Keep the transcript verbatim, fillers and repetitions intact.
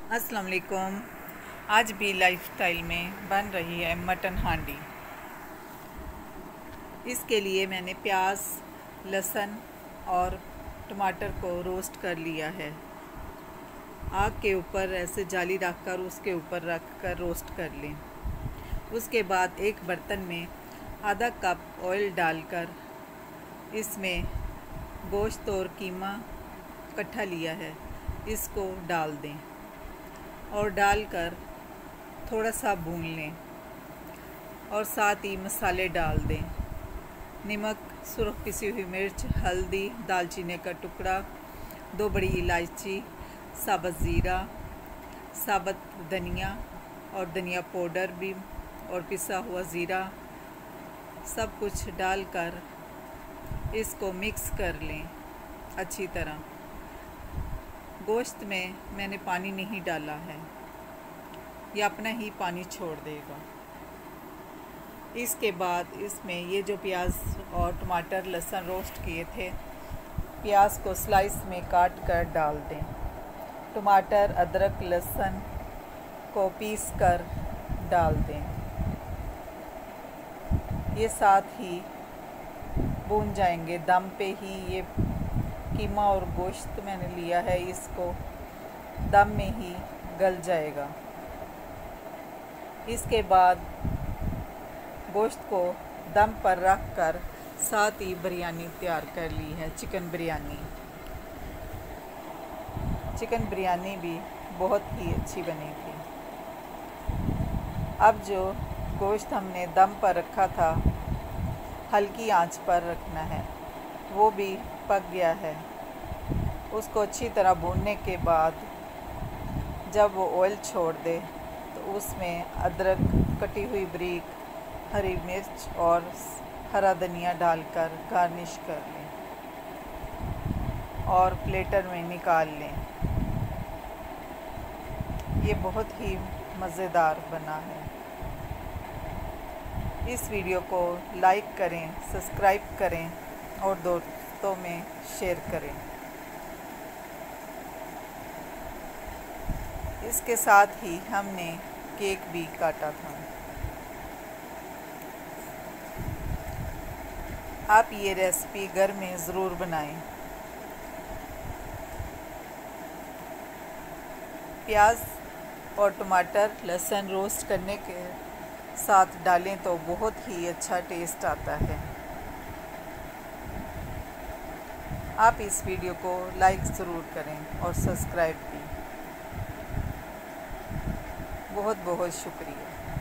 अस्सलाम वालेकुम। आज भी लाइफस्टाइल में बन रही है मटन हांडी। इसके लिए मैंने प्याज, लहसुन और टमाटर को रोस्ट कर लिया है। आग के ऊपर ऐसे जाली रखकर उसके ऊपर रख कर रोस्ट कर लें। उसके बाद एक बर्तन में आधा कप ऑयल डालकर इसमें गोश्त और कीमा इकट्ठा लिया है, इसको डाल दें और डालकर थोड़ा सा भून लें और साथ ही मसाले डाल दें। नमक, सुरख पिसी हुई मिर्च, हल्दी, दालचीनी का टुकड़ा, दो बड़ी इलायची, साबुत ज़ीरा, साबुत धनिया और धनिया पाउडर भी और पिसा हुआ ज़ीरा, सब कुछ डालकर इसको मिक्स कर लें अच्छी तरह। गोश्त में मैंने पानी नहीं डाला है, यह अपना ही पानी छोड़ देगा। इसके बाद इसमें ये जो प्याज और टमाटर लहसुन रोस्ट किए थे, प्याज को स्लाइस में काट कर डाल दें। टमाटर, अदरक, लहसुन को पीस कर डाल दें। ये साथ ही भून जाएंगे, दम पे ही। ये कीमा और गोश्त मैंने लिया है, इसको दम में ही गल जाएगा। इसके बाद गोश्त को दम पर रख कर साथ ही बिरयानी तैयार कर ली है, चिकन बिरयानी। चिकन बिरयानी भी बहुत ही अच्छी बनी थी। अब जो गोश्त हमने दम पर रखा था, हल्की आंच पर रखना है, वो भी पक गया है। उसको अच्छी तरह भूनने के बाद जब वो ऑयल छोड़ दे तो उसमें अदरक, कटी हुई बारीक हरी मिर्च और हरा धनिया डालकर गार्निश कर लें और प्लेटर में निकाल लें। ये बहुत ही मज़ेदार बना है। इस वीडियो को लाइक करें, सब्सक्राइब करें और दोस्तों में शेयर करें। इसके साथ ही हमने केक भी काटा था। आप ये रेसिपी घर में ज़रूर बनाएं। प्याज और टमाटर, लहसुन रोस्ट करने के साथ डालें तो बहुत ही अच्छा टेस्ट आता है। आप इस वीडियो को लाइक ज़रूर करें और सब्सक्राइब भी। बहुत बहुत शुक्रिया।